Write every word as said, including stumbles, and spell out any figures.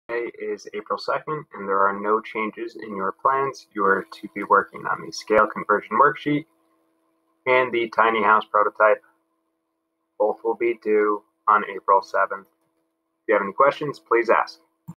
Today is April second, and there are no changes in your plans. You are to be working on the scale conversion worksheet and the tiny house prototype. Both will be due on April seventh. If you have any questions, please ask.